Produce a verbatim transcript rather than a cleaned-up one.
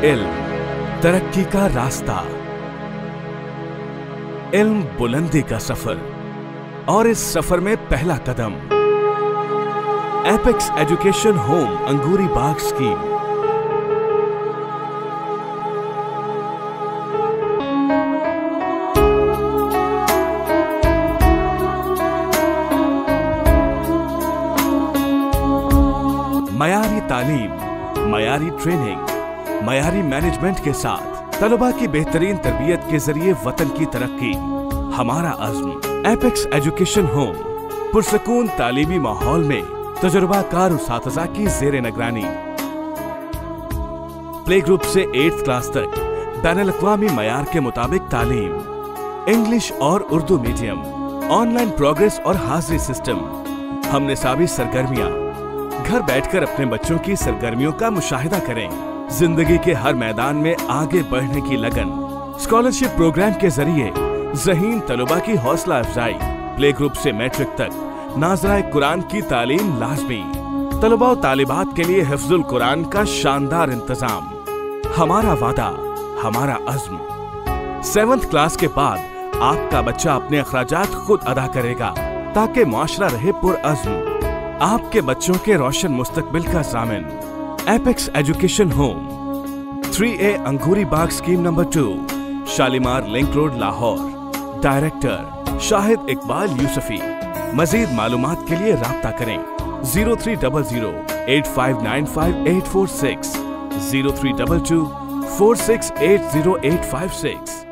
इल्म तरक्की का रास्ता, इल्म बुलंदी का सफर, और इस सफर में पहला कदम Apex Education Home Angoori Bagh scheme. मयारी तालीम, मयारी ट्रेनिंग, मयारी मैनेजमेंट के साथ तलबा की बेहतरीन तरबियत के जरिए वतन की तरक्की हमारा अज़्म। एपेक्स एजुकेशन होम पुरसकून तालीमी माहौल में तजुर्बाकार उस्ताज़ा की जेर निगरानी, प्ले ग्रुप से एट्थ क्लास तक बैनुल-अक़वामी मयार के मुताबिक तालीम, इंग्लिश और उर्दू मीडियम, ऑनलाइन प्रोग्रेस और हाजिरी सिस्टम। हम निसाबी सरगर्मियां, घर बैठकर अपने बच्चों की सरगर्मियों का मुशाहिदा करें। जिंदगी के हर मैदान में आगे बढ़ने की लगन, स्कॉलरशिप प्रोग्राम के जरिए ज़हीन तलबा की हौसला अफजाई, प्ले ग्रुप से मैट्रिक तक नाज़राए कुरान की तालीम लाजमी, तलबा और तालिबात के लिए हिफ्जुल कुरान का शानदार इंतजाम। हमारा वादा, हमारा अज़्म। सेवंथ क्लास के बाद आपका बच्चा अपने अखराजात खुद अदा करेगा ताकि मुआशरा रहे पुरअज़्म, आपके बच्चों के रोशन मुस्तकबिल का ज़ामिन। Apex Education Home, three A Angoori Bagh scheme number two, Shalimar link road, Lahore. Director Shahid Iqbal Yusufi. मजीद मालूमात के लिए राब्ता करें zero three double zero eight five nine five eight four six, zero three double two four six eight zero eight five six.